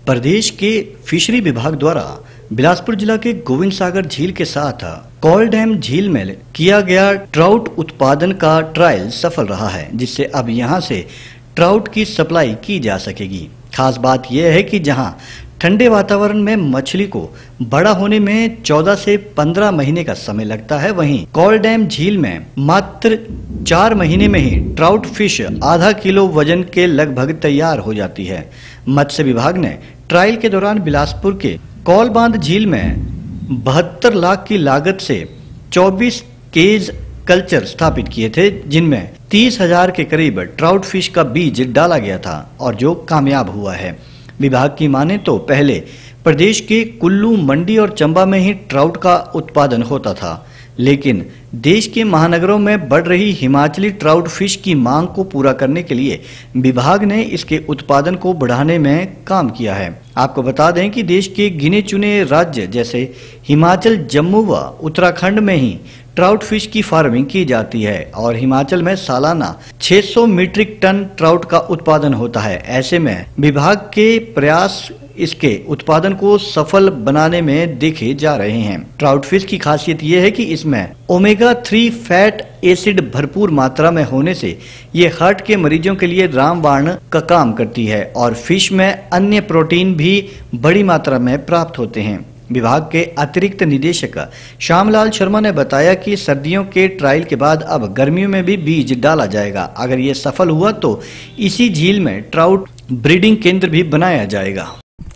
प्रदेश के फिशरी विभाग द्वारा बिलासपुर जिला के गोविंद सागर झील के साथ कॉल डैम झील में किया गया ट्राउट उत्पादन का ट्रायल सफल रहा है, जिससे अब यहां से ट्राउट की सप्लाई की जा सकेगी। खास बात यह है कि जहां ठंडे वातावरण में मछली को बड़ा होने में 14 से 15 महीने का समय लगता है, वहीं कॉल डैम झील में मात्र 4 महीने में ही ट्राउट फिश आधा किलो वजन के लगभग तैयार हो जाती है। मत्स्य विभाग ने ट्रायल के दौरान बिलासपुर के कौल बांध झील में 72 लाख की लागत से 24 केज कल्चर स्थापित किए थे, जिनमें 30,000 के करीब ट्राउट फिश का बीज डाला गया था और जो कामयाब हुआ है। विभाग की माने तो पहले प्रदेश के कुल्लू, मंडी और चंबा में ही ट्राउट का उत्पादन होता था, लेकिन देश के महानगरों में बढ़ रही हिमाचली ट्राउट फिश की मांग को पूरा करने के लिए विभाग ने इसके उत्पादन को बढ़ाने में काम किया है। आपको बता दें कि देश के गिने चुने राज्य जैसे हिमाचल, जम्मू व उत्तराखंड में ही ट्राउट फिश की फार्मिंग की जाती है और हिमाचल में सालाना 600 मीट्रिक टन ट्राउट का उत्पादन होता है। ऐसे में विभाग के प्रयास इसके उत्पादन को सफल बनाने में देखे जा रहे हैं। ट्राउट फिश की खासियत यह है कि इसमें ओमेगा 3 फैट एसिड भरपूर मात्रा में होने से ये हार्ट के मरीजों के लिए रामबाण का काम करती है और फिश में अन्य प्रोटीन भी बड़ी मात्रा में प्राप्त होते हैं। विभाग के अतिरिक्त निदेशक श्यामलाल शर्मा ने बताया कि सर्दियों के ट्रायल के बाद अब गर्मियों में भी बीज डाला जाएगा। अगर ये सफल हुआ तो इसी झील में ट्राउट ब्रीडिंग केंद्र भी बनाया जाएगा।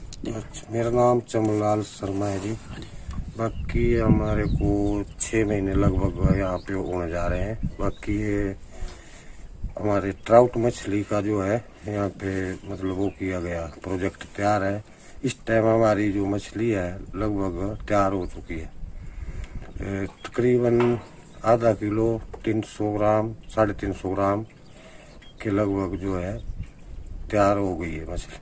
मेरा नाम चमलाल शर्मा है जी। बाकी हमारे को 6 महीने लगभग यहाँ पे होने जा रहे हैं। बाकी ये हमारे ट्राउट मछली का जो है यहाँ पे मतलब वो किया गया, प्रोजेक्ट तैयार है। इस टाइम हमारी जो मछली है लगभग तैयार हो चुकी है। तकरीबन आधा किलो 300 ग्राम 350 ग्राम के लगभग जो है तैयार हो गई है मछली।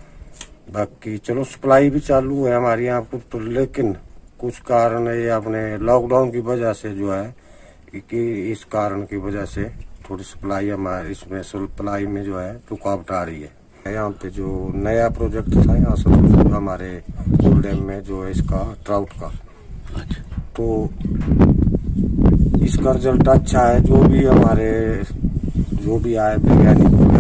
बाकी चलो सप्लाई भी चालू है हमारे यहाँ पर तो, लेकिन कुछ कारण ये अपने लॉकडाउन की वजह से जो है कि इस कारण की वजह से थोड़ी सप्लाई हमारे इसमें सप्लाई में जो है रुकावट आ रही है। यहाँ पे जो नया प्रोजेक्ट था यहाँ से हमारे कॉल डैम में जो है इसका ट्राउट का, तो इसका रिजल्ट अच्छा है। जो भी आए वैज्ञानिक